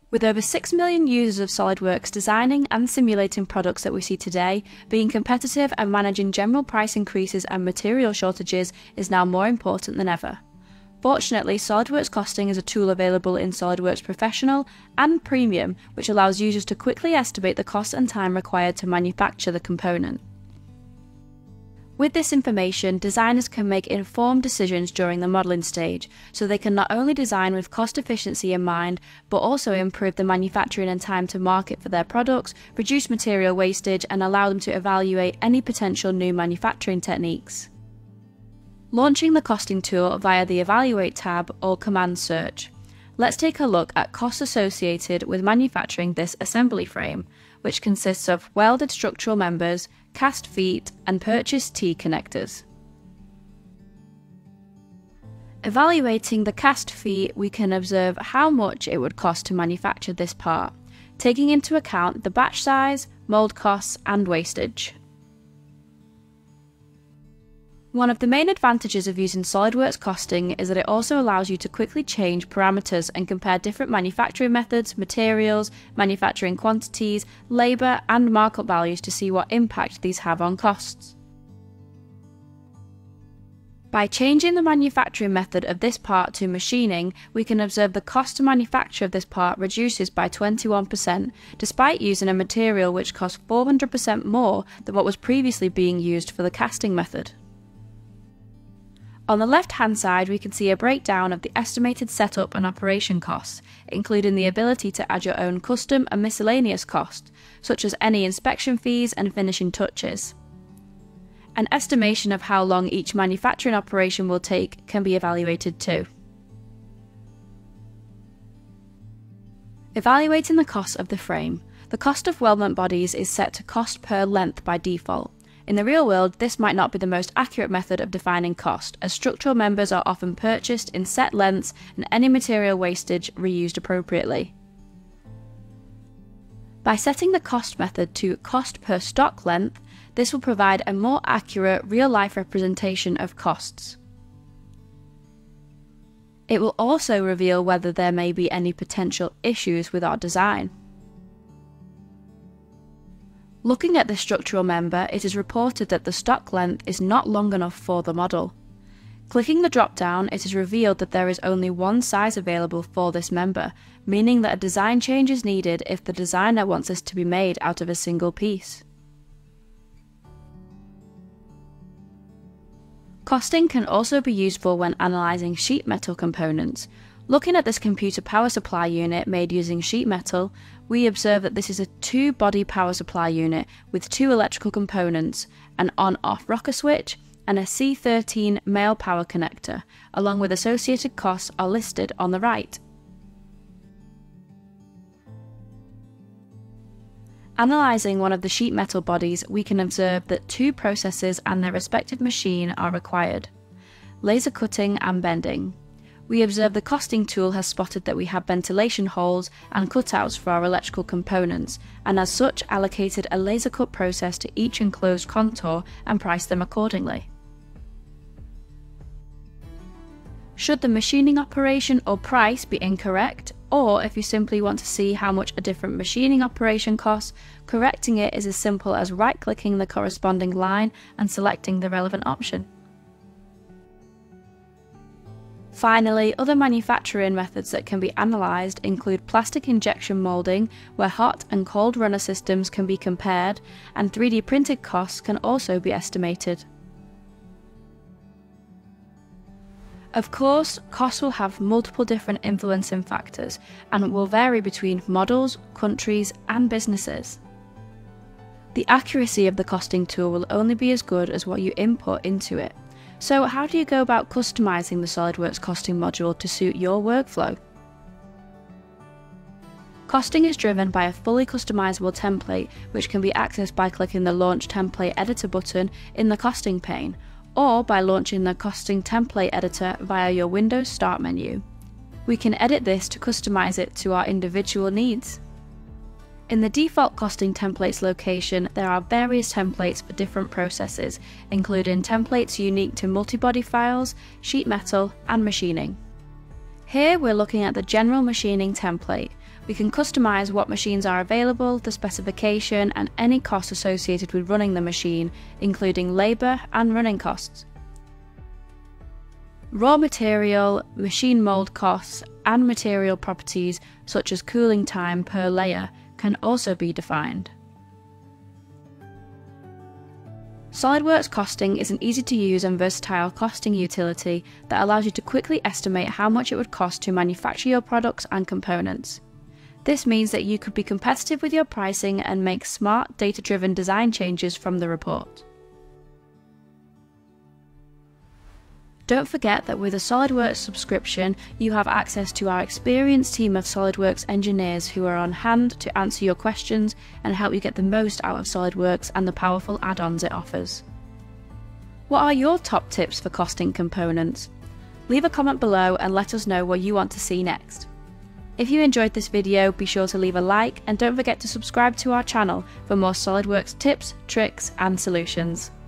With over 6 million users of SOLIDWORKS designing and simulating products that we see today, being competitive and managing general price increases and material shortages is now more important than ever. Fortunately, SOLIDWORKS Costing is a tool available in SOLIDWORKS Professional and Premium, which allows users to quickly estimate the cost and time required to manufacture the component. With this information, designers can make informed decisions during the modelling stage, so they can not only design with cost efficiency in mind, but also improve the manufacturing and time to market for their products, reduce material wastage, and allow them to evaluate any potential new manufacturing techniques. Launching the costing tool via the Evaluate tab or command search. Let's take a look at costs associated with manufacturing this assembly frame, which consists of welded structural members, cast feet, and purchased T-connectors. Evaluating the cast feet, we can observe how much it would cost to manufacture this part, taking into account the batch size, mould costs, and wastage. One of the main advantages of using SOLIDWORKS Costing is that it also allows you to quickly change parameters and compare different manufacturing methods, materials, manufacturing quantities, labour and markup values to see what impact these have on costs. By changing the manufacturing method of this part to machining, we can observe the cost to manufacture of this part reduces by 21%, despite using a material which costs 400% more than what was previously being used for the casting method. On the left-hand side, we can see a breakdown of the estimated setup and operation costs, including the ability to add your own custom and miscellaneous costs, such as any inspection fees and finishing touches. An estimation of how long each manufacturing operation will take can be evaluated too. Evaluating the cost of the frame. The cost of weldment bodies is set to cost per length by default. In the real world, this might not be the most accurate method of defining cost, as structural members are often purchased in set lengths and any material wastage reused appropriately. By setting the cost method to cost per stock length, this will provide a more accurate, real-life representation of costs. It will also reveal whether there may be any potential issues with our design. Looking at the structural member, it is reported that the stock length is not long enough for the model. Clicking the drop-down, it is revealed that there is only one size available for this member, meaning that a design change is needed if the designer wants this to be made out of a single piece. Costing can also be useful when analysing sheet metal components. Looking at this computer power supply unit made using sheet metal, we observe that this is a two-body power supply unit with two electrical components, an on-off rocker switch and a C13 male power connector, along with associated costs are listed on the right. Analysing one of the sheet metal bodies, we can observe that two processes and their respective machine are required: laser cutting and bending. We observe the costing tool has spotted that we have ventilation holes and cutouts for our electrical components, and as such allocated a laser cut process to each enclosed contour and priced them accordingly. Should the machining operation or price be incorrect, or if you simply want to see how much a different machining operation costs, correcting it is as simple as right-clicking the corresponding line and selecting the relevant option. Finally, other manufacturing methods that can be analysed include plastic injection moulding, where hot and cold runner systems can be compared, and 3D printed costs can also be estimated. Of course, costs will have multiple different influencing factors and will vary between models, countries, and businesses. The accuracy of the costing tool will only be as good as what you input into it. So how do you go about customising the SOLIDWORKS Costing module to suit your workflow? Costing is driven by a fully customisable template, which can be accessed by clicking the Launch Template Editor button in the Costing pane, or by launching the Costing Template Editor via your Windows Start menu. We can edit this to customise it to our individual needs. In the default costing templates location, there are various templates for different processes, including templates unique to multibody files, sheet metal, and machining. Here we're looking at the general machining template. We can customise what machines are available, the specification, and any costs associated with running the machine, including labour and running costs. Raw material, machine mould costs, and material properties such as cooling time per layer can also be defined. SOLIDWORKS Costing is an easy-to-use and versatile costing utility that allows you to quickly estimate how much it would cost to manufacture your products and components. This means that you could be competitive with your pricing and make smart, data-driven design changes from the report. Don't forget that with a SOLIDWORKS subscription, you have access to our experienced team of SOLIDWORKS engineers who are on hand to answer your questions and help you get the most out of SOLIDWORKS and the powerful add-ons it offers. What are your top tips for costing components? Leave a comment below and let us know what you want to see next. If you enjoyed this video, be sure to leave a like and don't forget to subscribe to our channel for more SOLIDWORKS tips, tricks and solutions.